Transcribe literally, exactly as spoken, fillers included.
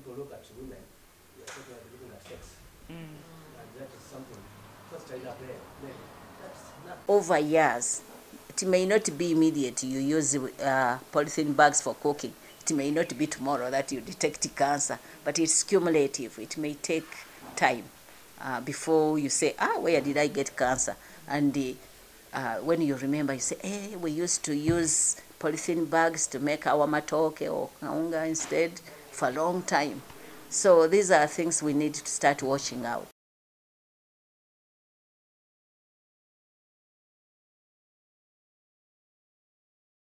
people look at women, they are talking about looking at sex. Mm. And that is something, just tied up there. That's not. Over years, it may not be immediate you use uh, polythene bags for cooking. It may not be tomorrow that you detect cancer, but it's cumulative. It may take time uh, before you say, ah, where did I get cancer? And uh, uh, when you remember, you say, hey, we used to use polythene bags to make our matoke or kaunga instead for a long time. So these are things we need to start washing out.